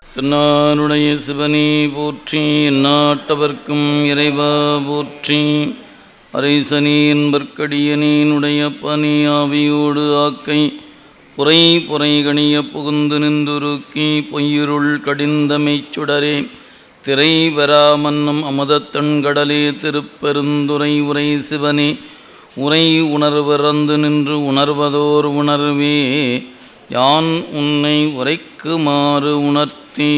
திருநாளுடைய சிவனே போற்றி, எந்நாட்டவர்க்கும் இறைவா போற்றி. அரைசனி என்பற்கடியனேனுடைய பனி ஆவியோடு ஆக்கை புரை புரை கணிய புகுந்து நின்றுருக்கி பொய்யிருள் கடிந்தமைச் சுடரே திரை வராமன்னும் அமுதத்தண்கடலே திருப்பெருந்துறை உரை சிவனே உரை உணர்வறந்து நின்று உணர்வதோர் உணர்வே யான் உன்னை உரைக்குமாறு உணர்த்தீ.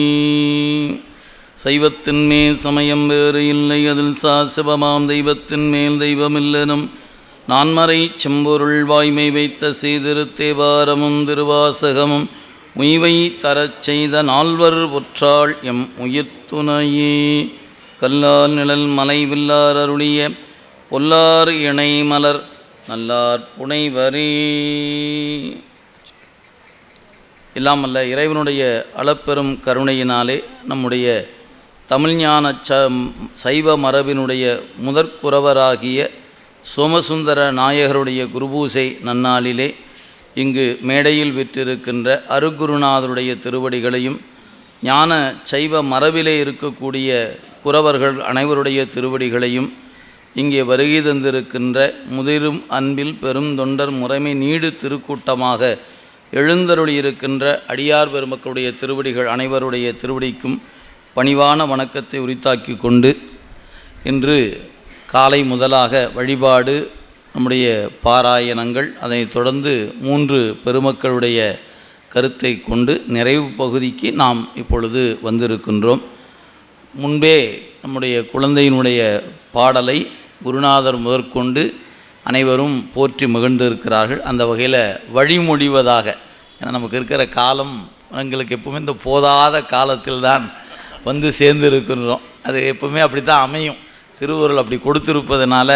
சைவத்தின் மேல் சமயம் வேறு இல்லை, அதில் சிவமாம் தெய்வத்தின் மேல் தெய்வமில்லனும் நான்மறை செம்பொருள் வாய்மை வைத்த சீதிருத்தேவாரமும் திருவாசகமும் உய்வை தரச் செய்த நால்வர் ஒற்றாள் எம் உயிர்த்துணையே. கல்லால் நிழல் மலை வில்லார் அருளிய பொல்லார் இணை மலர் நல்லார் புனைவரே. இல்லாமல்ல இறைவனுடைய அளப்பெரும் கருணையினாலே நம்முடைய தமிழ்ஞான சைவ மரபினுடைய முதற்குறவராகிய சோமசுந்தர நாயகருடைய குருபூசை நன்னாளிலே இங்கு மேடையில் விற்றிருக்கின்ற அருகுருநாதருடைய திருவடிகளையும் ஞான சைவ மரபிலே இருக்கக்கூடிய குறவர்கள் அனைவருடைய திருவடிகளையும் இங்கே வருகை தந்திருக்கின்ற முதிரும் அன்பில் பெரும் தொண்டர் முறைமை நீடு திருக்கூட்டமாக எழுந்தருளியிருக்கின்ற அடியார் பெருமக்களுடைய திருவடிகள் அனைவருடைய திருவடிக்கும் பணிவான வணக்கத்தை உரித்தாக்கி கொண்டு இன்று காலை முதலாக வழிபாடு, நம்முடைய பாராயணங்கள், அதைத் தொடர்ந்து 3 பெருமக்களுடைய கருத்தை கொண்டு நிறைவு பகுதிக்கு நாம் இப்பொழுது வந்திருக்கின்றோம். முன்பே நம்முடைய குழந்தையினுடைய பாடலை குருநாதர் முதற்கொண்டு அனைவரும் போற்றி மகிழ்ந்திருக்கிறார்கள். அந்த வகையில் வழிமொழிவதாக, ஏன்னா நமக்கு இருக்கிற காலம் எங்களுக்கு எப்பவுமே இந்த போதாத காலத்தில் தான் வந்து சேர்ந்து இருக்கின்றோம். அது எப்பவுமே அப்படி தான் அமையும். திருவருள் அப்படி கொடுத்துருப்பதனால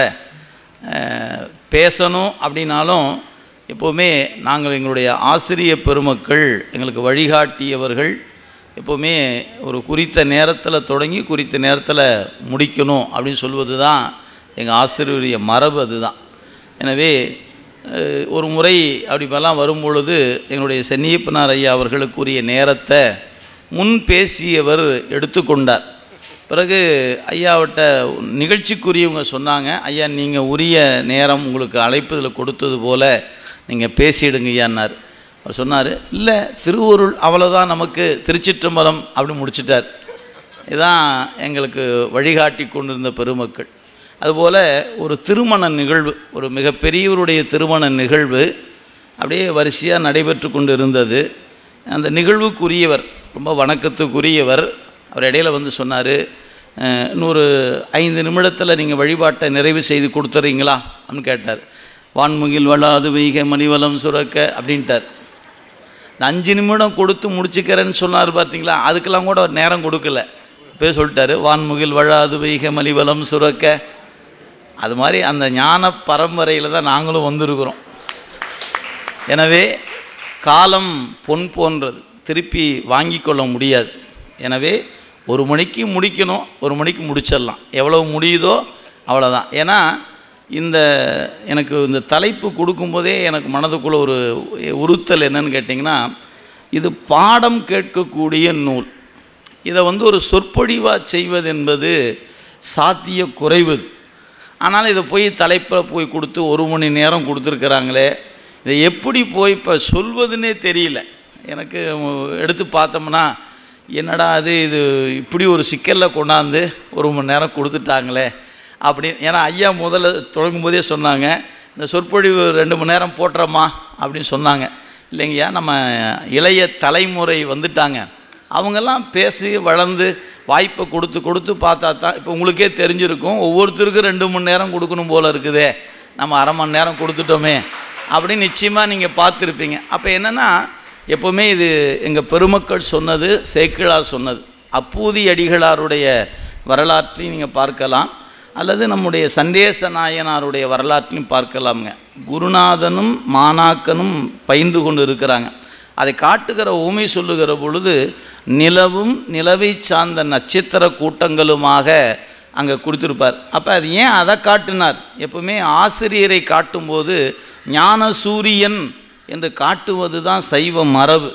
பேசணும் அப்படின்னாலும் எப்போவுமே நாங்கள் எங்களுடைய ஆசிரிய பெருமக்கள் எங்களுக்கு வழிகாட்டியவர்கள் எப்போவுமே ஒரு குறித்த நேரத்தில் தொடங்கி குறித்த நேரத்தில் முடிக்கணும் அப்படின்னு சொல்வது தான் எங்கள் ஆசிரியருடைய மரபு. அதுதான். எனவே ஒரு முறை அப்படிப்பெல்லாம் வரும்பொழுது எங்களுடைய சென்னியப்பனார் ஐயா அவர்களுக்குரிய நேரத்தை முன் பேசியவர் எடுத்துக்கொண்டார். பிறகு ஐயாவிட்ட நிகழ்ச்சிக்குரியவங்க சொன்னாங்க, ஐயா நீங்கள் உரிய நேரம் உங்களுக்கு அழைப்பதில் கொடுத்தது போல் நீங்கள் பேசிடுங்க ஐயான்னார். அவர் சொன்னார், இல்லை திருவருள் அவ்வளோதான் நமக்கு, திருச்சிற்றம்பலம் அப்படி முடிச்சிட்டார். இதுதான் எங்களுக்கு வழிகாட்டி கொண்டிருந்த பெருமக்கள். அதுபோல் ஒரு திருமண நிகழ்வு, ஒரு மிகப்பெரியவருடைய திருமண நிகழ்வு அப்படியே வரிசையாக நடைபெற்று கொண்டு இருந்தது. அந்த நிகழ்வுக்குரியவர், ரொம்ப வணக்கத்துக்குரியவர், அவர் இடையில் வந்து சொன்னார், இன்னொரு 5 நிமிடத்தில் நீங்கள் வழிபாட்டை நிறைவு செய்து கொடுத்துறீங்களா அப்படின்னு கேட்டார். வான்முகில் வளாது வைகை மணிவலம் சுரக்க அப்படின்ட்டார். இந்த 5 நிமிடம் கொடுத்து முடிச்சுக்கிறேன்னு சொன்னார் பார்த்தீங்களா, அதுக்கெல்லாம் கூட அவர் நேரம் கொடுக்கல. போய் சொல்லிட்டாரு, வான்முகில் வளாது வைகை மணிவலம் சுரக்க. அது மாதிரி அந்த ஞான பரம்பரையில் தான் நாங்களும் வந்திருக்கிறோம். எனவே காலம் பொன் போன்றது, திருப்பி வாங்கி கொள்ள முடியாது. எனவே 1 மணிக்கு முடிக்கணும், 1 மணிக்கு முடிச்சிடலாம், எவ்வளோ முடியுதோ அவ்வளோதான். ஏன்னா எனக்கு இந்த தலைப்பு கொடுக்கும்போதே எனக்கு மனதுக்குள்ளே ஒரு உறுத்தல் என்னன்னு கேட்டிங்கன்னா, இது பாடம் கேட்கக்கூடிய நூல். இதை வந்து ஒரு சொற்பொழிவாக செய்வது என்பது சாத்திய குறைவு. ஆனால் இதை போய் தலைப்பில் போய் கொடுத்து 1 மணி நேரம் கொடுத்துருக்குறாங்களே, இதை எப்படி போய் இப்போ சொல்வதுன்னே தெரியல. எனக்கு எடுத்து பார்த்தோம்னா என்னடா இது இப்படி ஒரு சிக்கலில் கொண்டாந்து 1 மணி நேரம் கொடுத்துட்டாங்களே அப்படின்னு. ஏன்னா ஐயா முதல்ல தொடங்கும் போதே சொன்னாங்க, இந்த சொற்பொழிவு 2 மணி நேரம் போட்டுறோமா அப்படின்னு சொன்னாங்க. இல்லைங்கய்யா, நம்ம இளைய தலைமுறை வந்துட்டாங்க, அவங்கெல்லாம் பேசி வளர்ந்து வாய்ப்பை கொடுத்து பார்த்தா தான் இப்போ உங்களுக்கே தெரிஞ்சிருக்கும், ஒவ்வொருத்தருக்கும் 2 மணி நேரம் கொடுக்கணும் போல் இருக்குதே, நம்ம அரை மணி நேரம் கொடுத்துட்டோமே அப்படின்னு நிச்சயமாக நீங்கள் பார்த்துருப்பீங்க. அப்போ என்னென்னா, எப்போவுமே இது எங்கள் பெருமக்கள் சொன்னது, சேக்கிழார் சொன்னது. அப்பூதி அடிகளாருடைய வரலாற்றையும் நீங்கள் பார்க்கலாம், அல்லது நம்முடைய சண்டேச நாயனாருடைய வரலாற்றையும் பார்க்கலாமுங்க. குருநாதனும் மாணாக்கனும் பயின்று கொண்டு இருக்கிறாங்க. அதை காட்டுகிற ஊமை சொல்லுகிற பொழுது நிலவும் நிலவை சார்ந்த நட்சத்திர கூட்டங்களுமாக அங்கே கொடுத்துருப்பார். அப்போ அது ஏன் அதை காட்டினார்? எப்பவுமே ஆசிரியரை காட்டும்போது ஞான சூரியன் என்று காட்டுவது தான் சைவ மரபு.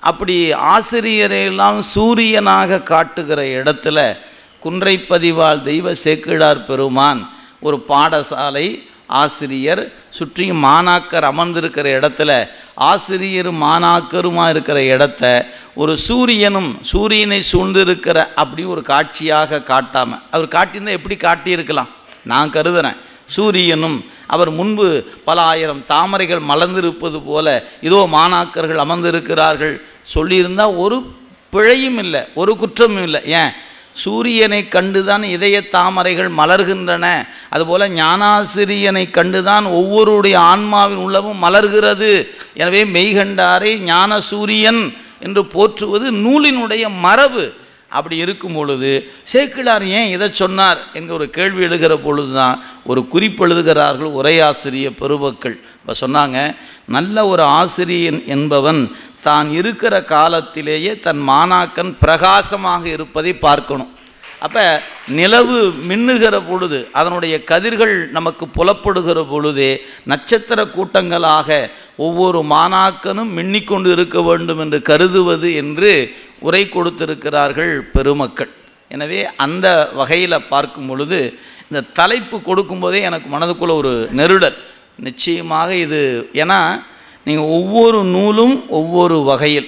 அப்படி ஆசிரியரையெல்லாம் சூரியனாக காட்டுகிற இடத்துல குன்றைப்பதிவால் தெய்வ சேக்கிழார் பெருமான் ஒரு பாடசாலை ஆசிரியர் சுற்றியும் மாணாக்கர் அமர்ந்திருக்கிற இடத்துல ஆசிரியரும் மாணாக்கருமா இருக்கிற இடத்த ஒரு சூரியனை சூழ்ந்திருக்கிற அப்படி ஒரு காட்சியாக காட்டாமல் அவர் காட்டியிருந்தால் எப்படி காட்டியிருக்கலாம்? நான் கருதுகிறேன் சூரியனும் அவர் முன்பு பல ஆயிரம் தாமரைகள் மலர்ந்திருப்பது போல இதோ மாணாக்கர்கள் அமர்ந்திருக்கிறார்கள் சொல்லியிருந்தால் ஒரு பிழையும் இல்லை, ஒரு குற்றமும் இல்லை. ஏன்? சூரியனை கண்டுதான் இதய தாமரைகள் மலர்கின்றன. அதுபோல் ஞானாசிரியனை கண்டுதான் ஒவ்வொருடைய ஆன்மாவின் உள்ளமும் மலர்கிறது. எனவே மெய்கண்டாரை ஞான சூரியன் என்று போற்றுவது நூலினுடைய மரபு. அப்படி இருக்கும் பொழுது சேக்கிழார் ஏன் இதை சொன்னார் என்கிற ஒரு கேள்வி எழுகிற பொழுது தான் ஒரு குறிப்பு எழுதுகிறார்கள் உரையாசிரிய பெருமக்கள். இப்போ சொன்னாங்க, நல்ல ஒரு ஆசிரியன் என்பவன் தான் இருக்கிற காலத்திலேயே தன் மாணாக்கன் பிரகாசமாக இருப்பதை பார்க்கணும். அப்போ நிலவு மின்னுகிற பொழுது அதனுடைய கதிர்கள் நமக்கு புலப்படுகிற பொழுதே நட்சத்திர கூட்டங்களாக ஒவ்வொரு மாணாக்கனும் மின்னிக்கொண்டு இருக்க வேண்டும் என்று கருதுவது என்று உரை கொடுத்திருக்கிறார்கள் பெருமக்கள். எனவே அந்த வகையில் பார்க்கும் பொழுது இந்த தலைப்பு கொடுக்கும்போதே எனக்கு மனதுக்குள்ள ஒரு நெருடல். நிச்சயமாக இது ஏன்னா நீங்கள் ஒவ்வொரு நூலும் ஒவ்வொரு வகையில்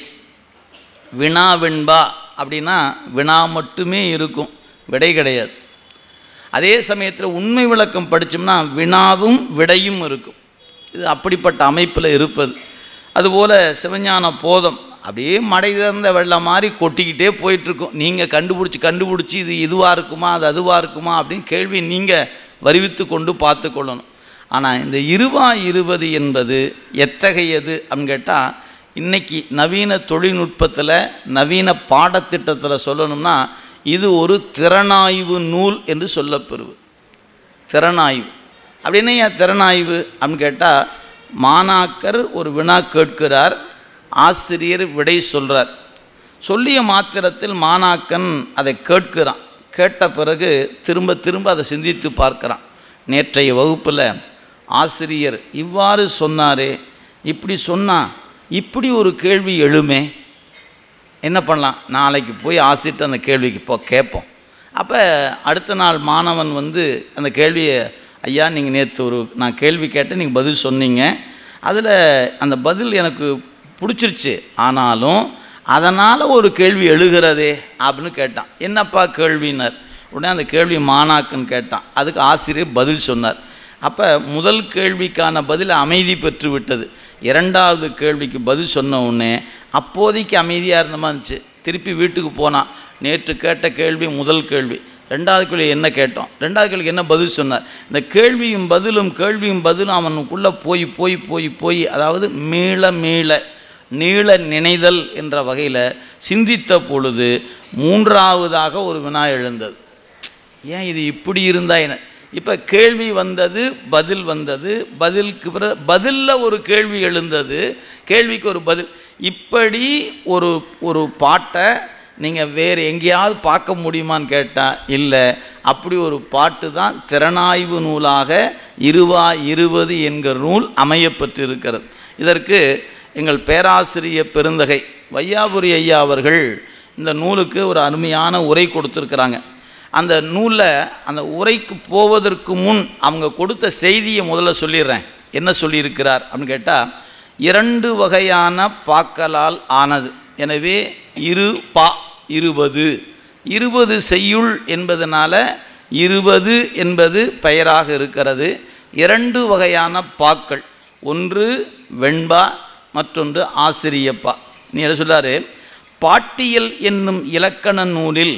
வினா வெண்பா அப்படின்னா வினா மட்டுமே இருக்கும், விடை கிடையாது. அதே சமயத்தில் உண்மை விளக்கம் படித்தோம்னா வினாவும் விடையும் இருக்கும். இது அப்படிப்பட்ட அமைப்பில் இருப்பது. அதுபோல் சிவஞான போதம் அப்படியே மடை திறந்த வெள்ளம் மாதிரி கொட்டிக்கிட்டே போயிட்டுருக்கும். நீங்கள் கண்டுபிடிச்சி இது இதுவாக இருக்குமா அது அதுவாக இருக்குமா அப்படின்னு கேள்வி நீங்கள் வருவித்து கொண்டு பார்த்து கொள்ளணும். ஆனால் இந்த 20 என்பது எத்தகையது அப்படின்னு கேட்டால், இன்றைக்கி நவீன தொழில்நுட்பத்தில் நவீன பாடத்திட்டத்தில் சொல்லணும்னா இது ஒரு திறனாய்வு நூல் என்று சொல்லப்பெறுவது. திறனாய்வு அப்படின்னா ஏன் திறனாய்வு அப்படின்னு கேட்டால், மாணாக்கர் ஒரு வினா கேட்கிறார், ஆசிரியர் விடை சொல்கிறார். சொல்லிய மாத்திரத்தில் மாணாக்கன் அதை கேட்கிறான். கேட்ட பிறகு திரும்ப திரும்ப அதை சிந்தித்து பார்க்குறான். நேற்றைய வகுப்பில் ஆசிரியர் இவ்வாறு சொன்னாரே, இப்படி சொன்னால் இப்படி ஒரு கேள்வி எழுமே, என்ன பண்ணலாம்? நாளைக்கு போய் ஆசிரியர் அந்த கேள்விக்கு கேட்போம். அப்போ அடுத்த நாள் மாணவன் அந்த கேள்வியை, ஐயா நீங்கள் நேற்று நான் கேள்வி கேட்டேன், நீங்கள் பதில் சொன்னீங்க, அதில் அந்த பதில் எனக்கு பிடிச்சிருச்சு, ஆனாலும் அதனால் ஒரு கேள்வி எழுகிறதே அப்படின்னு கேட்டான். என்னப்பா கேள்வினார். உடனே அந்த கேள்வி மாணாக்கன் கேட்டான். அதுக்கு ஆசிரியர் பதில் சொன்னார். அப்போ முதல் கேள்விக்கான பதில் அமைதி பெற்று விட்டது. இரண்டாவது கேள்விக்கு பதில் சொன்ன உடனே அப்போதைக்கு அமைதியாக இருந்த மாதிரி இருந்துச்சு. திருப்பி வீட்டுக்கு போனான். நேற்று கேட்ட கேள்வி முதல் கேள்வி, ரெண்டாவது கேள்வி என்ன கேட்டோம், ரெண்டாவது கேள்விக்கு என்ன பதில் சொன்னார். இந்த கேள்வியும் பதிலும் அவனுக்குள்ளே போய் போய் போய் போய் அதாவது நீள நினைதல் என்ற வகையில் சிந்தித்த பொழுது மூன்றாவதாக ஒரு வினா எழுந்தது. ஏன் இது இப்படி இருந்தா என்ன? இப்போ கேள்வி வந்தது, பதில் வந்தது, பதிலுக்கு பிறகு பதிலில் ஒரு கேள்வி எழுந்தது, கேள்விக்கு ஒரு பதில். இப்படி ஒரு பாட்டை நீங்கள் வேறு எங்கேயாவது பார்க்க முடியுமான்னு கேட்டால் இல்லை. அப்படி ஒரு பாட்டு தான் திறனாய்வு நூலாக 20 என்கிற நூல் அமையப்பட்டிருக்கிறது. இதற்கு எங்கள் பேராசிரியர் பெருந்தகை வையாபுரி ஐயா அவர்கள் இந்த நூலுக்கு ஒரு அருமையான உரை கொடுத்துருக்குறாங்க. அந்த நூலில் அந்த உரைக்கு போவதற்கு முன் அவங்க கொடுத்த செய்தியை முதல்ல சொல்லிடுறேன். என்ன சொல்லியிருக்கிறார் அப்படின்னு கேட்டால், 2 வகையான பாக்களால் ஆனது. எனவே 20 செய்யுள் என்பதனால 20 என்பது பெயராக இருக்கிறது. 2 வகையான பாக்கள், ஒன்று வெண்பா, மற்றொன்று ஆசிரியப்பா. நீ என்ன சொல்லாரு, பாட்டியல் என்னும் இலக்கண நூலில்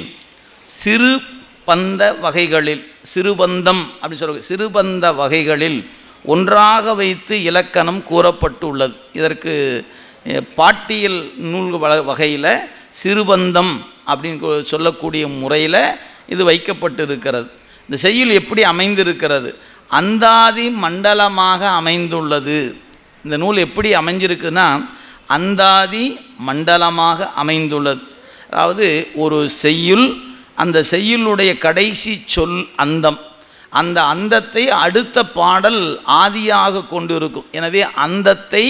சிறுபந்தம் அப்படின்னு சொல்ல சிறுபந்த வகைகளில் ஒன்றாக வைத்து இலக்கணம் கூறப்பட்டுள்ளது. இதற்கு பாட்டியல் நூல் வகையில் சிறுபந்தம் அப்படின்னு சொல்லக்கூடிய முறையில் இது வைக்கப்பட்டிருக்கிறது. இந்த செய்யுள் எப்படி அமைந்திருக்கிறது? அந்தாதி மண்டலமாக அமைந்துள்ளது. இந்த நூல் எப்படி அமைஞ்சிருக்குன்னா அந்தாதி மண்டலமாக அமைந்துள்ளது. அதாவது ஒரு செய்யுள், அந்த செய்யுளுடைய கடைசி சொல் அந்தம், அந்த அந்தத்தை அடுத்த பாடல் ஆதியாக கொண்டு இருக்கும். எனவே அந்தத்தை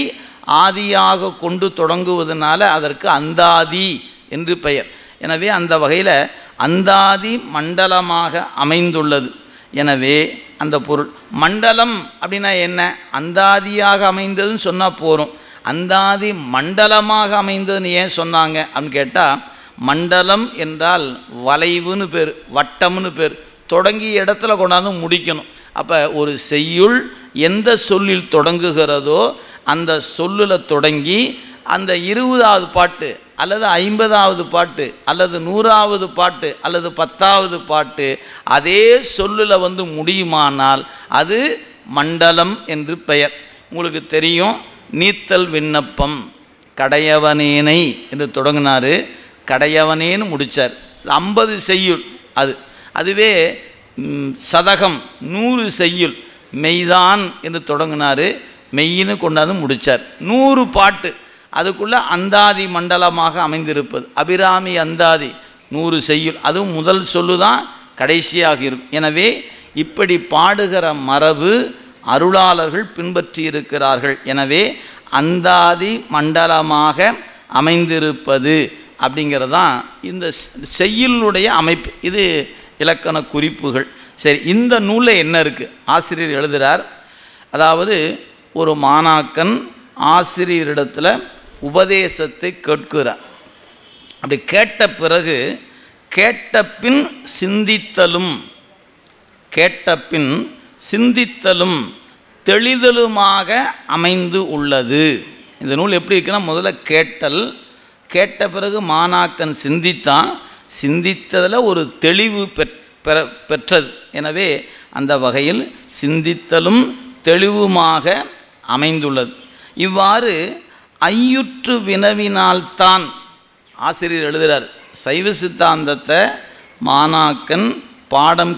ஆதியாக கொண்டு தொடங்குவதனால அதற்கு அந்தாதி என்று பெயர். எனவே அந்த வகையில் அந்தாதி மண்டலமாக அமைந்துள்ளது. எனவே அந்த பொருள் மண்டலம் அப்படின்னா என்ன? அந்தாதியாக அமைந்ததுன்னு சொன்னால் போகிறோம். அந்தாதி மண்டலமாக அமைந்ததுன்னு ஏன் சொன்னாங்க அப்படின்னு கேட்டால், மண்டலம் என்றால் வளைவுன்னு பேர், வட்டம்னு பேர். தொடங்கிய இடத்துல கொண்டாந்து முடிக்கணும். அப்போ ஒரு செய்யுள் எந்த சொல்லில் தொடங்குகிறதோ அந்த சொல்லில் தொடங்கி அந்த 20வது பாட்டு அல்லது 50வது பாட்டு அல்லது 100வது பாட்டு அல்லது 10வது பாட்டு அதே சொல்லில் வந்து முடியுமானால் அது மண்டலம் என்று பெயர். உங்களுக்கு தெரியும், நீத்தல் விண்ணப்பம் கடையவனேனை என்று தொடங்கினார், கடையவனேன்னு முடித்தார். 50 செய்யுள் அதுவே சதகம் 100 செய்யுள் மெய்தான் என்று தொடங்கினார், மெய்யின்னு கொண்டாந்து முடித்தார். 100 பாட்டு அதுக்குள்ளே அந்தாதி மண்டலமாக அமைந்திருப்பது. அபிராமி அந்தாதி 100 செய்யுள், அதுவும் முதல் சொல்லு தான் கடைசியாக இருக்கும். எனவே இப்படி பாடுகிற மரபு அருளாளர்கள் பின்பற்றி இருக்கிறார்கள். எனவே அந்தாதி மண்டலமாக அமைந்திருப்பது அப்படிங்கிறது தான் இந்த செய்யுளுடைய அமைப்பு. இது இலக்கண குறிப்புகள். சரி, இந்த நூலில் என்ன இருக்குது? ஆசிரியர் எழுதுகிறார், அதாவது ஒரு மாணாக்கன் ஆசிரியரிடத்தில் உபதேசத்தை கேட்கிறார். அப்படி கேட்ட பிறகு கேட்டபின் சிந்தித்தலும் தெளிதலுமாக அமைந்து உள்ளது. இந்த நூல் எப்படி இருக்குன்னா, முதல்ல கேட்ட பிறகு மாணாக்கன் சிந்தித்ததில் ஒரு தெளிவு பெற்றது. எனவே அந்த வகையில் சிந்தித்தலும் தெளிவுமாக அமைந்துள்ளது. இவ்வாறு ஐயுற்று வினவினால்தான் ஆசிரியர் எழுதுகிறார், சைவ சித்தாந்தத்தை மாணாக்கன் பாடம்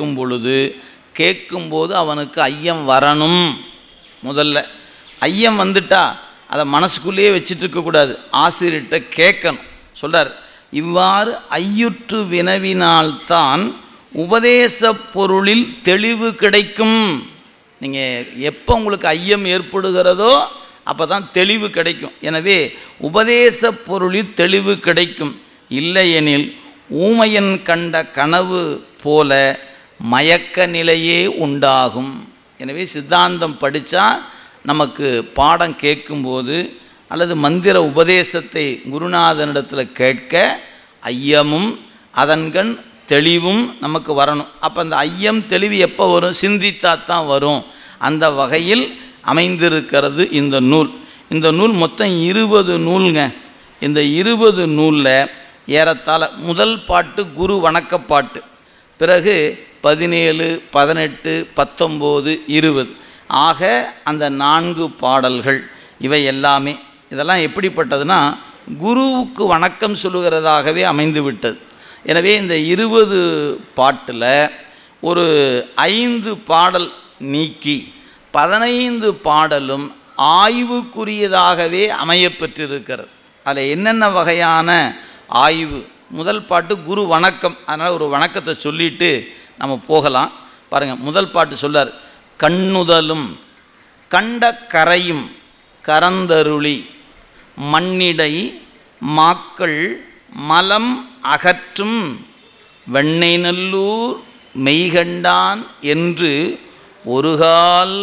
கேட்கும்போது அவனுக்கு ஐயம் வரணும். முதல்ல ஐயம் வந்துட்டா அதை மனசுக்குள்ளேயே வச்சுட்டு இருக்கக்கூடாது, ஆசிரியர்கிட்ட கேட்கணும். சொல்கிறார், இவ்வாறு ஐயுற்று வினவினால்தான் உபதேச பொருளில் தெளிவு கிடைக்கும். நீங்கள் எப்போ உங்களுக்கு ஐயம் ஏற்படுகிறதோ அப்போ தான் தெளிவு கிடைக்கும். எனவே உபதேச பொருளில் தெளிவு கிடைக்கும். இல்லையெனில் ஊமையன் கண்ட கனவு போல மயக்க நிலையே உண்டாகும். எனவே சித்தாந்தம் படித்தா நமக்கு பாடம் கேட்கும்போது அல்லது மந்திர உபதேசத்தை குருநாதனிடத்தில் கேட்க ஐயமும் அதன்கண் தெளிவும் நமக்கு வரணும். அப்போ அந்த ஐயம் தெளிவு எப்போ வரும்? சிந்தித்தாத்தான் வரும். அந்த வகையில் அமைந்திருக்கிறது இந்த நூல். இந்த நூல் மொத்தம் 20 நூலுங்க. இந்த 20 நூலில் ஏறத்தாழ முதல் பாட்டு குரு வணக்கப்பாட்டு, பிறகு 17, 18, 19, 20 ஆக அந்த 4 பாடல்கள் இவை எல்லாமே. இதெல்லாம் எப்படிப்பட்டதுன்னா குருவுக்கு வணக்கம் சொல்லுகிறதாகவே அமைந்து விட்டது. எனவே இந்த 20 பாட்டில் ஒரு 5 பாடல் நீக்கி 15 பாடலும் ஆய்வுக்குரியதாகவே அமையப்பெற்றிருக்கிறது. அதில் என்னென்ன வகையான ஆய்வு? முதல் பாட்டு குரு வணக்கம், அதனால் ஒரு வணக்கத்தை சொல்லிட்டு நம்ம போகலாம். பாருங்கள், முதல் பாட்டு சொல்லார், கண்ணுதலும் கண்ட கரையும் கரந்தருளி மண்ணிடை மாக்கள் மலம் அகற்றும் வெண்ணெய் நல்லூர் மெய்கண்டான் என்று ஒருகால்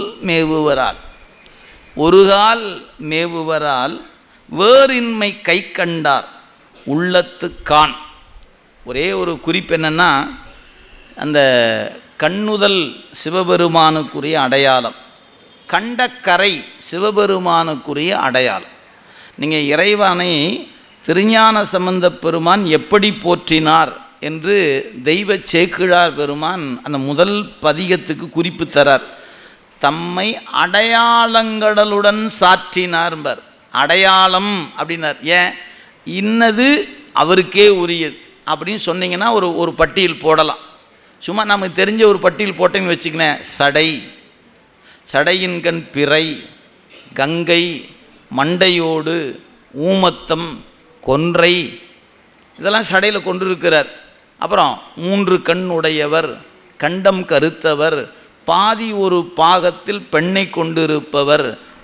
மேவுவரால் வேறின்மை கை கண்டார் உள்ளத்து கான். ஒரே ஒரு குறிப்பு என்னென்னா, அந்த கண்ணுதல் சிவபெருமானுக்குரிய அடையாளம், கண்டக்கரை சிவபெருமானுக்குரிய அடையாளம். நீங்கள் இறைவனை திருஞான சம்பந்த பெருமான் எப்படி போற்றினார் என்று தெய்வ சேக்கிழார் பெருமான் அந்த முதல் பதிகத்துக்கு குறிப்பு தரார். தம்மை அடையாளங்களுடன் சாற்றினார்பர். அடையாளம் அப்படின்னார். ஏன்? இன்னது அவருக்கே உரியது அப்படின்னு சொன்னீங்கன்னா ஒரு பட்டியல் போடலாம். சும்மா நமக்கு தெரிஞ்ச ஒரு பட்டியல் போட்டேன்னு வச்சுக்கினேன், சடையின் கண் பிறை, கங்கை, மண்டையோடு, ஊமத்தம், கொன்றை, இதெல்லாம் சடையில் கொண்டிருக்கிறார். அப்புறம் 3 கண் உடையவர், கண்டம் கருத்தவர், பாதி ஒரு பாகத்தில் பெண்ணை கொண்டிருப்பவர்,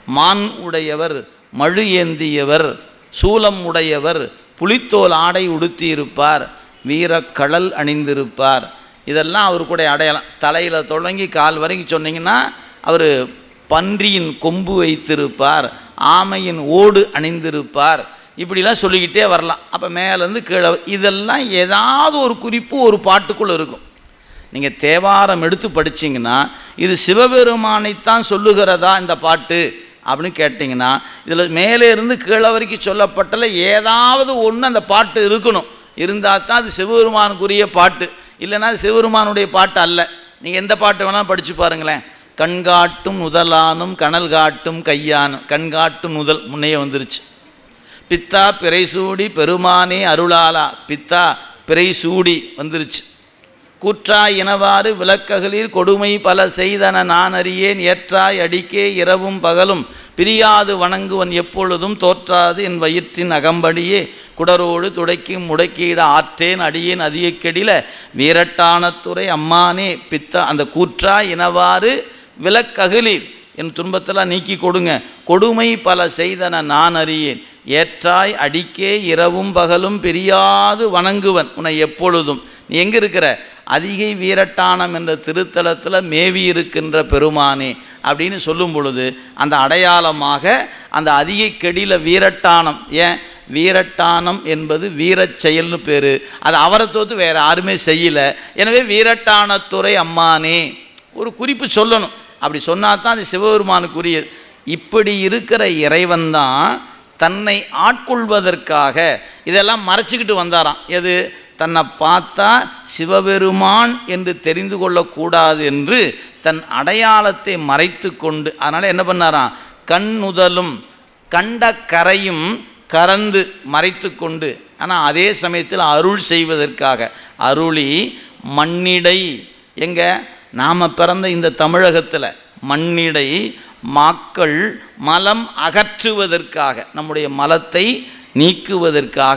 மான் உடையவர், மழு ஏந்தியவர், சூலம் உடையவர், புலித்தோல் ஆடை உடுத்தியிருப்பார், வீரக்கழல் அணிந்திருப்பார். இதெல்லாம் அவருக்குடைய அடையாளம். தலையில் தொடங்கி கால் வரைக்கும் சொன்னீங்கன்னா அவர் பன்றியின் கொம்பு வைத்திருப்பார், ஆமையின் ஓடு அணிந்திருப்பார், இப்படிலாம் சொல்லிக்கிட்டே வரலாம். அப்போ மேலேருந்து கீழே இதெல்லாம் ஏதாவது ஒரு குறிப்பு ஒரு பாட்டுக்குள்ளே இருக்கும். நீங்கள் தேவாரம் எடுத்து படிச்சிங்கன்னா இது சிவபெருமானைத்தான் சொல்லுகிறதா இந்த பாட்டு அப்படின்னு கேட்டிங்கன்னா இதில் மேலே இருந்து கீழே வரைக்கும் சொல்லப்பட்டல ஏதாவது ஒன்று அந்த பாட்டு இருக்கணும். இருந்தால் தான் அது சிவபெருமானுக்குரிய பாட்டு, இல்லைன்னா அது சிவபெருமானுடைய பாட்டு அல்ல. நீங்கள் எந்த பாட்டு வேணாலும் படித்து பாருங்களேன். கண்காட்டும் நுதலானும் கனல் காட்டும் கையானும். கண்காட்டும் நுதல் முன்னையே வந்துருச்சு. பித்தா பிறைசூடி பெருமானே அருளாலா, பித்தா பிறைசூடி வந்துருச்சு. கூற்றாய் இனவாறு விளக்ககளில் கொடுமை பல செய்தன நான் அறியேன், ஏற்றாய் அடிக்கே இரவும் பகலும் பிரியாது வணங்குவன் எப்பொழுதும் தோற்றாது என் வயிற்றின் அகம்படியே குடரோடு துடைக்கும் முடக்கீட ஆற்றேன் அடியேன் அதிக கெடில வீரட்டானத்துறை அம்மானே பித்தா. அந்த கூற்றாய் இனவாறு விளக்ககளில் என் துன்பத்தெல்லாம் நீக்கி கொடுங்க, கொடுமை பல செய்தன நான் அறியேன், ஏற்றாய் அடிக்கே இரவும் பகலும் பிரியாது வணங்குவன் உன்னை எப்பொழுதும். நீ எங்கே இருக்கிற? அதிகை வீரட்டானம் என்ற திருத்தலத்தில் மேவி இருக்கின்ற பெருமானே அப்படின்னு சொல்லும் பொழுது அந்த அடையாளமாக அந்த அதிகை கெடில வீரட்டானம். ஏன் வீரட்டானம் என்பது வீரச் செயல்னு பேர். அது அவரை தோற்று வேறு யாருமே செய்யலை. எனவே வீரட்டானத்துறை அம்மானே ஒரு குறிப்பு சொல்லணும். அப்படி சொன்னால் தான் அது சிவபெருமானுக்குரியது. இப்படி இருக்கிற இறைவன் தான் தன்னை ஆட்கொள்வதற்காக இதெல்லாம் மறைச்சிக்கிட்டு வந்தாராம். எது? தன்னை பார்த்தா சிவபெருமான் என்று தெரிந்து கொள்ளக்கூடாது என்று தன் அடையாளத்தை மறைத்து கொண்டு, அதனால் என்ன பண்ணாராம்? கண்ணுதலும் கண்ட கரையும் கறந்து மறைத்து கொண்டு, ஆனால் அதே சமயத்தில் அருள் செய்வதற்காக அருளி மண்ணிடை. எங்க நாம் பிறந்த இந்த தமிழகத்தில் மண்ணிடை மாக்கள் மலம் அகற்றுவதற்காக, நம்முடைய மலத்தை நீக்குவதற்காக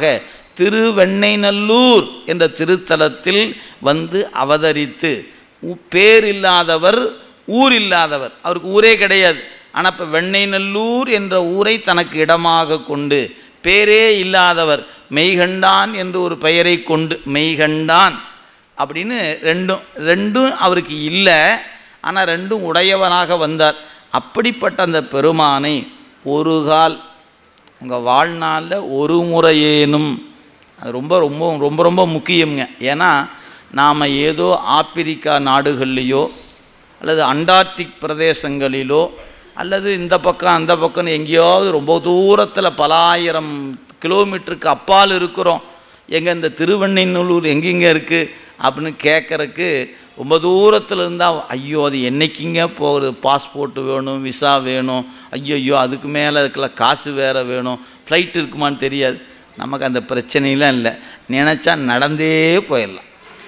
திருவெண்ணைநல்லூர் என்ற திருத்தலத்தில் வந்து அவதரித்து, பேர் இல்லாதவர், ஊர் இல்லாதவர், அவருக்கு ஊரே கிடையாது. ஆனால் இப்போ வெண்ணைநல்லூர் என்ற ஊரை தனக்கு இடமாக கொண்டு, பேரே இல்லாதவர் மெய்கண்டான் என்று ஒரு பெயரை கொண்டு, மெய்கண்டான் அப்படின்னு ரெண்டும் அவருக்கு இல்லை, ஆனால் ரெண்டும் உடையவனாக வந்தார். அப்படிப்பட்ட அந்த பெருமானை ஒரு கால் உங்கள் வாழ்நாளில் ஒரு முறையேனும், அது ரொம்ப ரொம்ப ரொம்ப ரொம்ப முக்கியங்க. ஏன்னா நாம் ஏதோ ஆப்பிரிக்கா நாடுகள்லேயோ அல்லது அண்டார்டிக் பிரதேசங்களிலோ அல்லது இந்த பக்கம் அந்த பக்கம் எங்கேயாவது ரொம்ப தூரத்தில் பல ஆயிரம் கிலோமீட்டருக்கு அப்பால் இருக்கிறோம். எங்கே இந்த திருவெண்ணைநல்லூர் எங்கெங்கே இருக்குது அப்படின்னு கேட்குறக்கு ரொம்ப தூரத்தில் இருந்தால் ஐயோ அது என்றைக்கிங்க போகுது, பாஸ்போர்ட்டு வேணும், விசா வேணும், ஐயோ அதுக்கு மேலே அதுக்குள்ள காசு வேறு வேணும், ஃப்ளைட் இருக்குமான்னு தெரியாது. நமக்கு அந்த பிரச்சனைலாம் இல்லை. நினச்சா நடந்தே போயிடலாம்.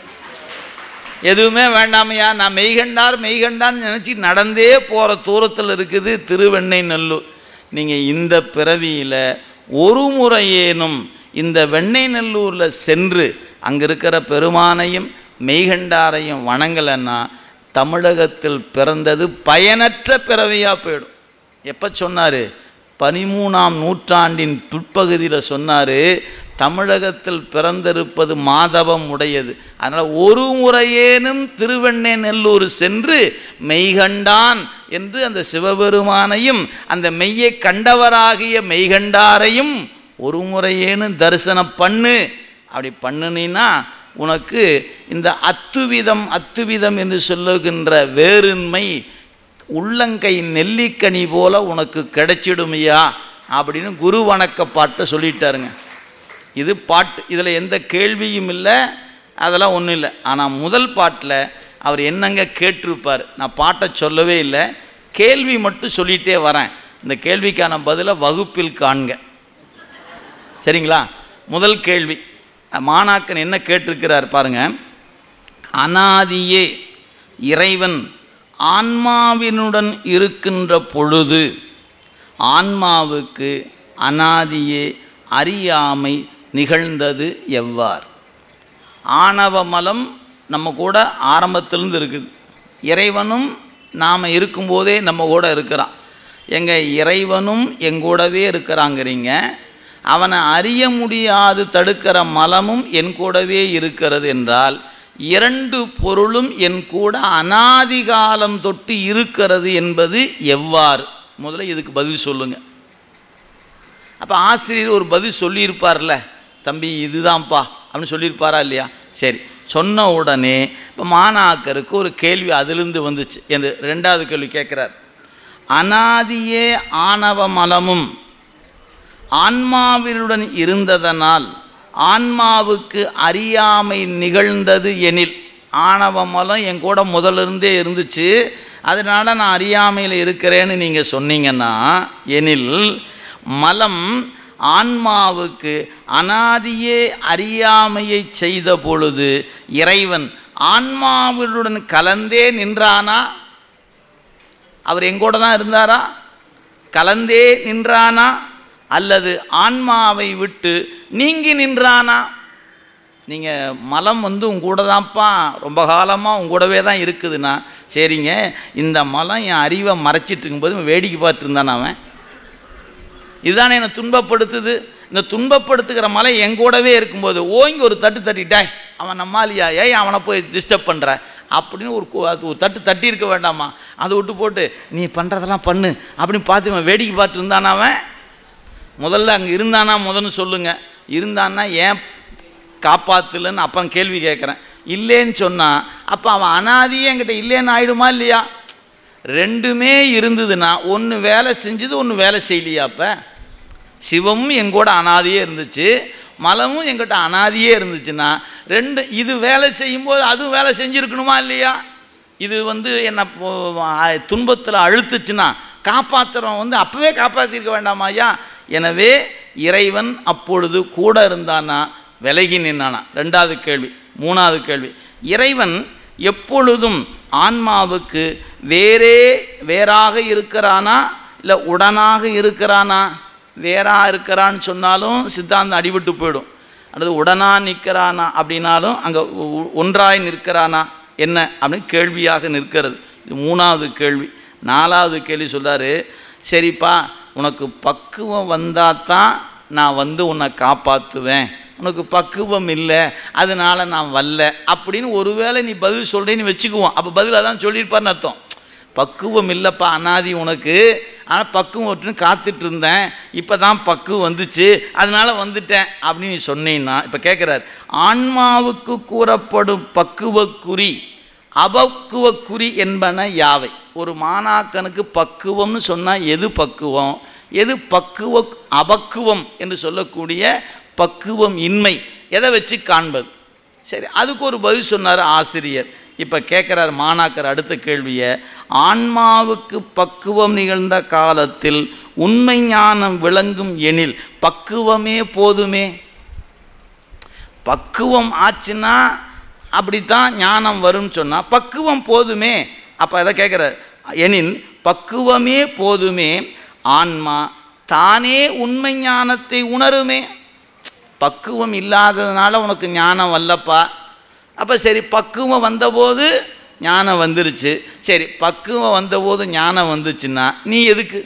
எதுவுமே வேண்டாமையா, நான் மெய்கண்டான்னு நினச்சி நடந்தே போகிற தூரத்தில் இருக்குது திருவெண்ணைநல்லூர். நீங்கள் இந்த பிறவியில் ஒரு முறையேனும் இந்த வெண்ணைநல்லூரில் சென்று அங்கே இருக்கிற பெருமானையும் மெய்கண்டாரையும் வணங்கலைன்னா தமிழகத்தில் பிறந்தது பயனற்ற பிறவியாக போயிடும். எப்போ சொன்னார்? 13ஆம் நூற்றாண்டின் பிற்பகுதியில் சொன்னார், தமிழகத்தில் பிறந்திருப்பது மாதவம் உடையது. அதனால் ஒரு முறையேனும் திருவெண்ணைநல்லூர் சென்று மெய்கண்டான் என்று அந்த சிவபெருமானையும் அந்த மெய்யை கண்டவராகிய மெய்கண்டாரையும் ஒரு முறையேனும் தரிசனம் பண்ணு. அப்படி பண்ணுனீன்னா உனக்கு இந்த அத்துவிதம் என்று சொல்லுகின்ற வேறின்மை உள்ளங்கை நெல்லிக்கனி போல உனக்கு கிடைச்சிடுமையா அப்படின்னு குரு வணக்க பாட்டை சொல்லிட்டாருங்க. இது பாட்டு, இதில் எந்த கேள்வியும் இல்லை, அதெல்லாம் ஒன்றும் இல்லை. ஆனால் முதல் பாட்டில் அவர் என்னங்க கேட்டிருப்பார். நான் பாட்டை சொல்லவே இல்லை, கேள்வி மட்டும் சொல்லிகிட்டே வரேன். இந்த கேள்விக்கான பதிலை வகுப்பில் காண்க. சரிங்களா? முதல் கேள்வி மாணாக்கன் என்ன கேட்டிருக்கிறார் பாருங்க. அனாதியே இறைவன் ஆன்மாவினுடன் இருக்கின்ற பொழுது ஆன்மாவுக்கு அனாதியே அறியாமை நிகழ்ந்தது எவ்வாறு? ஆணவ மலம் நம்ம கூட ஆரம்பத்திலிருந்து இருக்குது. இறைவனும் நாம் இருக்கும்போதே நம்ம கூட இருக்கிறான். எங்கள் இறைவனும் எங்கூடவே இருக்கிறாங்கிறீங்க, அவனை அறிய முடியாது தடுக்கிற மலமும் என் கூடவே இருக்கிறது என்றால் இரண்டு பொருளும் என் கூட அனாதிகாலம் தொட்டு இருக்கிறது என்பது எவ்வாறு? முதல்ல இதுக்கு பதில் சொல்லுங்கள். அப்போ ஆசிரியர் ஒரு பதில் சொல்லியிருப்பார்ல, தம்பி இதுதான்ப்பா அப்படின்னு சொல்லியிருப்பாரா இல்லையா? சரி, சொன்ன உடனே இப்போ மாணாக்கருக்கு ஒரு கேள்வி அதிலிருந்து வந்துச்சு. என்று ரெண்டாவது கேள்வி கேட்குறார். அனாதியே ஆணவ மலமும் ஆன்மாவினுடன் இருந்ததனால் ஆன்மாவுக்கு அறியாமை நிகழ்ந்தது எனில், ஆணவ மலம் என் கூட முதலிருந்தே இருந்துச்சு, அதனால் நான் அறியாமையில் இருக்கிறேன்னு நீங்கள் சொன்னீங்கன்னா, எனில் மலம் ஆன்மாவுக்கு அனாதியே அறியாமையை செய்த பொழுது இறைவன் ஆன்மாவுடன் கலந்தே நின்றானா? அவர் எங்கூட தான் இருந்தாரா? கலந்தே நின்றானா? அல்லது ஆன்மாவை விட்டு நீங்கி நின்றானா? நீங்கள் மலம் உங்கூட தான்ப்பா ரொம்ப காலமாக உங்கூடவே தான் இருக்குதுன்னா, சரிங்க, இந்த மலம் என் அறிவை மறைச்சிட்டு இருக்கும்போது வேடிக்கை பார்த்துருந்தான் அவன். இதுதானே என்னை துன்பப்படுத்துது. இந்த துன்பப்படுத்துகிற மலை எங்கூடவே இருக்கும்போது ஓங்கி ஒரு தட்டு தட்டிட்டாய், அவன் நம்மாலியா, ஏன் அவனை போய் டிஸ்டர்ப் பண்ணுற அப்படின்னு ஒரு தட்டு தட்டி இருக்க வேண்டாமா? அதை விட்டு போட்டு நீ பண்ணுறதெல்லாம் பண்ணு அப்படின்னு பார்த்து வேடிக்கை பார்த்து இருந்தானா அவன்? முதல்ல அங்கே இருந்தானா முதல்னு சொல்லுங்கள். இருந்தான்னா ஏன் காப்பாற்றலன்னு அப்போ கேள்வி கேட்குறேன். இல்லைன்னு சொன்னால் அப்போ அவன் அனாதியே என்கிட்ட இல்லைன்னு ஆகிடுமா இல்லையா? ரெண்டுமே இருந்ததுன்னா ஒன்று வேலை செஞ்சது ஒன்று வேலை செய்யலையா? அப்போ சிவமும் எங்கூட அனாதியே இருந்துச்சு, மலமும் எங்கிட்ட அனாதியே இருந்துச்சுன்னா ரெண்டு இது வேலை செய்யும்போது அதுவும் வேலை செஞ்சுருக்கணுமா இல்லையா? இது என்னை துன்பத்தில் அழுத்துச்சுன்னா காப்பாற்றுறவன் அப்போவே காப்பாற்றிருக்க வேண்டாமா ஐயா? எனவே இறைவன் அப்பொழுது கூட இருந்தானா விலகி நின்னானா? ரெண்டாவது கேள்வி. மூணாவது கேள்வி, இறைவன் எப்பொழுதும் ஆன்மாவுக்கு வேறாக இருக்கிறானா இல்லை உடனாக இருக்கிறானா? வேறாக இருக்கிறான்னு சொன்னாலும் சித்தாந்தம் அடிபட்டு போயிடும். அல்லது உடனாக நிற்கிறானா அப்படின்னாலும் அங்கே ஒன்றாய் நிற்கிறானா என்ன அப்படின்னு கேள்வியாக நிற்கிறது. இது மூணாவது கேள்வி. நாலாவது கேள்வி சொல்கிறாரு, சரிப்பா உனக்கு பக்குவம் வந்தால் தான் நான் உன்னை காப்பாற்றுவேன், உனக்கு பக்குவம் இல்லை அதனால் நான் வரல அப்படின்னு ஒருவேளை நீ பதில் சொல்கிறேன்னு வச்சுக்குவோம். அப்போ பதில் அதான் சொல்லியிருப்பார்னு அர்த்தம். பக்குவம் இல்லைப்பா அனாதி உனக்கு, ஆனால் பக்குவம் ஒட்டுன்னு காத்துட்டு இருந்தேன், இப்போ தான் பக்குவம் வந்துச்சு அதனால் வந்துட்டேன் அப்படின்னு நீ சொன்னீங்கன்னா, இப்போ கேட்குறார், ஆன்மாவுக்கு கூறப்படும் பக்குவக்குறி அபக்குவக்குறி என்பன யாவை? ஒரு மாணாக்கனுக்கு பக்குவம்னு சொன்னால் எது பக்குவம், எது அபக்குவம் என்று சொல்லக்கூடிய பக்குவம் இன்மை, எதை வச்சு காண்பது? சரி, அதுக்கு ஒரு பதில் சொன்னார் ஆசிரியர். இப்போ கேட்குறார் மாணாக்கர் அடுத்த கேள்வியை, ஆன்மாவுக்கு பக்குவம் நிகழ்ந்த காலத்தில் உண்மை ஞானம் விளங்கும் எனில் பக்குவமே போதுமே. பக்குவம் ஆச்சுன்னா அப்படித்தான் ஞானம் வரும்னு சொன்னால் பக்குவம் போதுமே. அப்போ அதை கேட்குறார், எனின் பக்குவமே போதுமே, ஆன்மா தானே உண்மை ஞானத்தை உணருமே. பக்குவம் இல்லாததுனால உனக்கு ஞானம் வரலப்பா. அப்போ சரி, பக்குவம் வந்தபோது ஞானம் வந்துருச்சு. சரி, பக்குவம் வந்தபோது ஞானம் வந்துச்சுன்னா நீ எதுக்கு,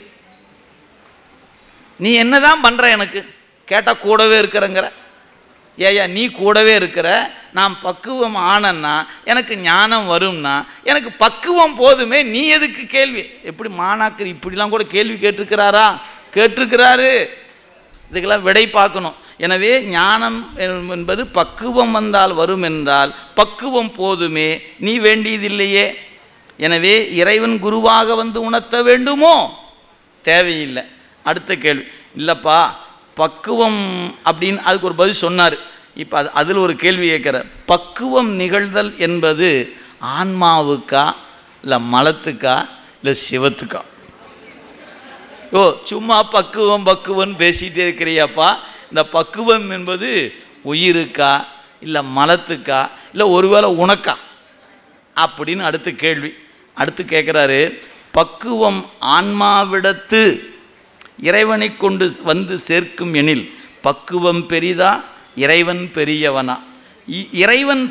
நீ என்ன தான் பண்ணுற? எனக்கு கேட்டால் கூடவே இருக்கிறங்கிற. ஏயா நீ கூடவே இருக்கிற, நான் பக்குவம் ஆனன்னா எனக்கு ஞானம் வரும்னா எனக்கு பக்குவம் போதுமே, நீ எதுக்கு கேள்வி? எப்படி மாணாக்கர் இப்படிலாம் கூட கேள்வி கேட்டிருக்கிறாரா? கேட்டிருக்கிறாரு. இதுக்கெல்லாம் விடை பார்க்கணும். எனவே ஞானம் என்பது பக்குவம் வந்தால் வரும் என்றால் பக்குவம் போதுமே, நீ வேண்டியதில்லையே. எனவே இறைவன் குருவாக உணர்த்த வேண்டுமோ? தேவையில்லை. அடுத்த கேள்வி, இல்லைப்பா பக்குவம் அப்படின்னு அதுக்கு ஒரு பதில் சொன்னார். இப்போ அதில் ஒரு கேள்வி கேட்குறார், பக்குவம் நிகழ்தல் என்பது ஆன்மாவுக்கா இல்லை மலத்துக்கா இல்லை சிவத்துக்கா? ஓ சும்மா பக்குவம் பேசிகிட்டே இருக்கிறியாப்பா, இந்த பக்குவம் என்பது உயிருக்கா இல்லை மலத்துக்கா இல்லை ஒருவேளை உனக்கா அப்படின்னு அடுத்த கேள்வி. அடுத்து கேட்குறாரு, பக்குவம் ஆன்மாவிடத்து இறைவனை கொண்டு சேர்க்கும் எனில் பக்குவம் பெரிதா இறைவன் பெரியவனா? இறைவன்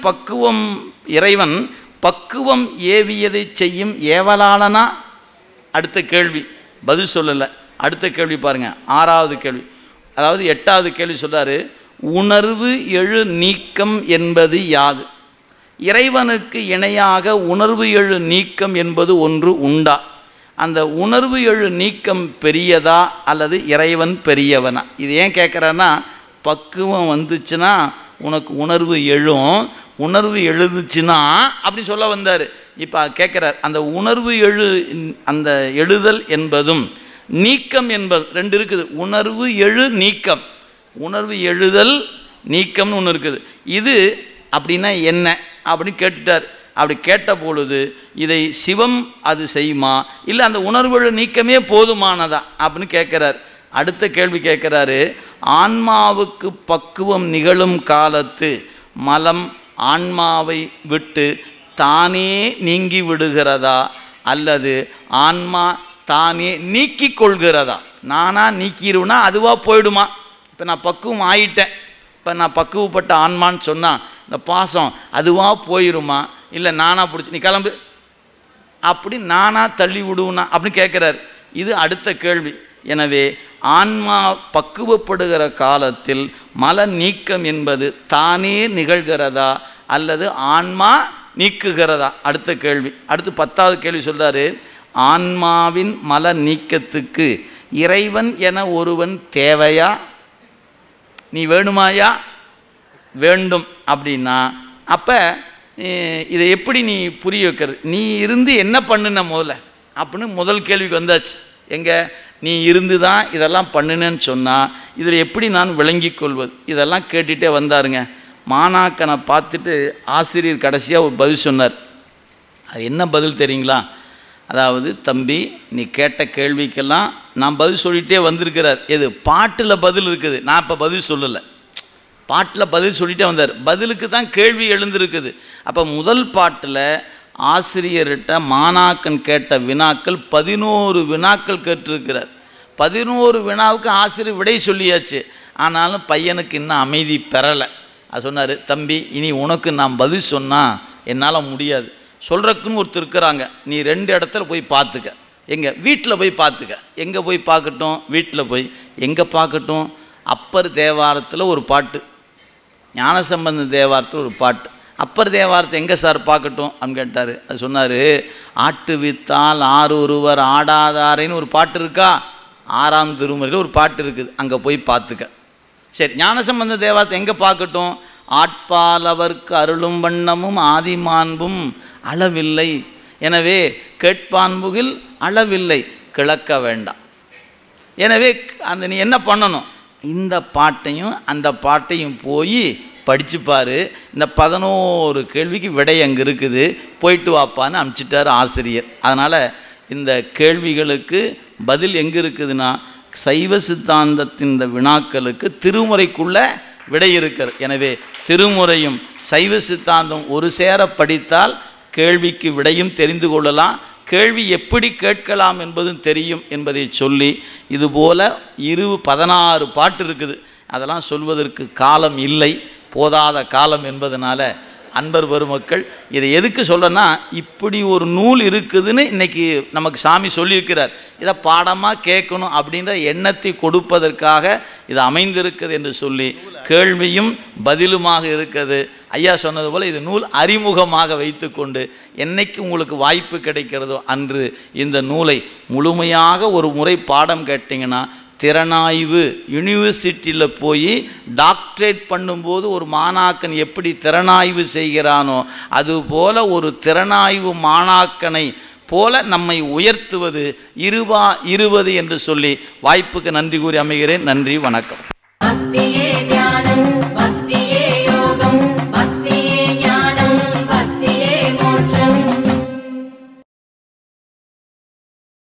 பக்குவம் ஏவியதை செய்யும் ஏவலாளனா? அடுத்த கேள்வி, பதில் சொல்லலை. அடுத்த கேள்வி பாருங்கள், 6வது கேள்வி. அதாவது 8வது கேள்வி சொல்கிறாரு, உணர்வு எழு நீக்கம் என்பது யாது? இறைவனுக்கு இணையாக உணர்வு எழு நீக்கம் என்பது ஒன்று உண்டா? அந்த உணர்வு எழு நீக்கம் பெரியதா அல்லது இறைவன் பெரியவனா? இது ஏன் கேட்குறேன்னா, பக்குவம் வந்துச்சுன்னா உனக்கு உணர்வு எழும், உணர்வு எழுதுச்சுன்னா அப்படி சொல்ல வந்தார். இப்போ கேட்குறார், அந்த உணர்வு அந்த எழுதல் என்பதும் நீக்கம் என்பது 2 இருக்குது. உணர்வு எழு நீக்கம், உணர்வு எழுதல் நீக்கம்னு ஒன்று இருக்குது. இது அப்படின்னா என்ன அப்படின்னு கேட்டுட்டார். அப்படி கேட்ட பொழுது இதை சிவம் அது செய்யுமா இல்லை அந்த உணர்வு எழு நீக்கமே போதுமானதா அப்படின்னு கேட்குறார். அடுத்த கேள்வி கேட்குறாரு, ஆன்மாவுக்கு பக்குவம் நிகழும் காலத்து மலம் ஆன்மாவை விட்டு தானே நீங்கி விடுகிறதா அல்லது ஆன்மா தானே நீக்கி கொள்கிறதா? நானாக நீக்கிடுவேன்னா அதுவாக போயிடுமா? இப்போ நான் பக்குவம் ஆயிட்டேன், இப்போ நான் பக்குவப்பட்ட ஆன்மான்னு சொன்னால் இந்த பாசம் அதுவாக போயிடுமா இல்லை நானாக பிடிச்சி நீ கிளம்பு அப்படி நானாக தள்ளி விடுவேனா அப்படின்னு கேட்குறார். இது அடுத்த கேள்வி. எனவே ஆன்மா பக்குவப்படுகிற காலத்தில் மல நீக்கம் என்பது தானே நிகழ்கிறதா அல்லது ஆன்மா நீக்குகிறதா? அடுத்த கேள்வி. அடுத்து 10வது கேள்வி சொல்கிறாரு, ஆன்மாவின் மல நீக்கத்துக்கு இறைவன் என ஒருவன் தேவையா? நீ வேணுமாயா? வேண்டும் அப்படின்னா அப்போ இதை எப்படி நீ புரிய வைக்கிறது? நீ இருந்து என்ன பண்ணுன முதல்ல அப்படின்னு முதல் கேள்விக்கு வந்தாச்சு. எங்கே நீ இருந்து தான் இதெல்லாம் பண்ணுனேன்னு சொன்னால் இதில் எப்படி நான் விளங்கி கொள்வது? இதெல்லாம் கேட்டுகிட்டே வந்தாருங்க. மாணாக்கனை பார்த்துட்டு ஆசிரியர் கடைசியாக ஒரு பதில் சொன்னார். அது என்ன பதில் தெரியுங்களா? அதாவது, தம்பி நீ கேட்ட கேள்விக்கெல்லாம் நான் பதில் சொல்லிகிட்டே வந்திருக்கிறார். எது பாட்டில் பதில் இருக்குது, நான் இப்போ பதில் சொல்லலை. பாட்டில் பதில் சொல்லிகிட்டே வந்தார், பதிலுக்கு தான் கேள்வி எழுந்திருக்குது. அப்போ முதல் பாட்டில் ஆசிரியர்கிட்ட மாணாக்கன் கேட்ட வினாக்கள் 11 வினாக்கள் கேட்டிருக்கிறார். 11 வினாவுக்கு ஆசிரியர் விடை சொல்லியாச்சு. ஆனாலும் பையனுக்கு இன்னும் அமைதி பெறலை. அது சொன்னார், தம்பி இனி உனக்கு நான் பதில் சொன்னால் என்னால் முடியாது. சொல்கிறக்குன்னு ஒருத்தர் இருக்கிறாங்க, நீ 2 இடத்துல போய் பார்த்துக்க. எங்கே? வீட்டில் போய் பார்த்துக்க. எங்கே போய் பார்க்கட்டும்? வீட்டில் போய். எங்கே பார்க்கட்டும்? அப்பர் தேவாரத்தில் ஒரு பாட்டு, ஞானசம்பந்த தேவாரத்தில் ஒரு பாட்டு. அப்பர் தேவாரத்தை எங்கே சார் பார்க்கட்டும் அப்படின்னு கேட்டார். அது சொன்னார், ஆட்டு வித்தால் ஆறு ஒருவர் ஆடாதாரைன்னு ஒரு பாட்டு இருக்கா, 6ஆம் திருமுறையில் ஒரு பாட்டு இருக்குது, அங்கே போய் பார்த்துக்க. சரி, ஞானசம்பந்த தேவாரத்தை எங்கே பார்க்கட்டும்? ஆட்பால் அவர்க்கு அருளும் வண்ணமும் ஆதிமாண்பும் அளவில்லை, எனவே கேட்பான்புகில் அளவில்லை, கிளக்க வேண்டாம். எனவே அந்த நீ என்ன பண்ணணும்? இந்த பாட்டையும் அந்த பாட்டையும் போய் படிச்சுப்பார். இந்த 11 கேள்விக்கு விடை அங்கே இருக்குது, போயிட்டு வாப்பான்னு அனுப்பிச்சிட்டார் ஆசிரியர். அதனால் இந்த கேள்விகளுக்கு பதில் எங்கே இருக்குதுன்னா, சைவ சித்தாந்தத்தின் இந்த வினாக்களுக்கு திருமுறைக்குள்ளே விடை இருக்கிறது. எனவே திருமுறையும் சைவ சித்தாந்தம் ஒரு சேர படித்தால் கேள்விக்கு விடையும் தெரிந்து கொள்ளலாம், கேள்வி எப்படி கேட்கலாம் என்பதும் தெரியும் என்பதை சொல்லி, இதுபோல் 16 பாட்டு இருக்குது. அதெல்லாம் சொல்வதற்கு காலம் இல்லை, போதாத காலம் என்பதனால அன்பர் பெருமக்கள் இதை எதுக்கு சொல்கிறேன்னா, இப்படி ஒரு நூல் இருக்குதுன்னு இன்றைக்கி நமக்கு சாமி சொல்லியிருக்கிறார். இதை பாடமாக கேட்கணும் அப்படின்ற எண்ணத்தை கொடுப்பதற்காக இது அமைந்திருக்குது என்று சொல்லி, கேள்வியும் பதிலுமாக இருக்குது. ஐயா சொன்னது போல் இது நூல் அறிமுகமாக வைத்து கொண்டு என்னைக்கு உங்களுக்கு வாய்ப்பு கிடைக்கிறதோ அன்று இந்த நூலை முழுமையாக ஒரு முறை பாடம் கேட்டிங்கன்னா, திறனாய்வு யூனிவர்சிட்டியில் போய் டாக்டரேட் பண்ணும்போது ஒரு மாணாக்கன் எப்படி திறனாய்வு செய்கிறானோ அதுபோல் ஒரு திறனாய்வு மாணாக்கனை போல நம்மை உயர்த்துவது 20 என்று சொல்லி வாய்ப்புக்கு நன்றி கூறி அமைகிறேன். நன்றி, வணக்கம்.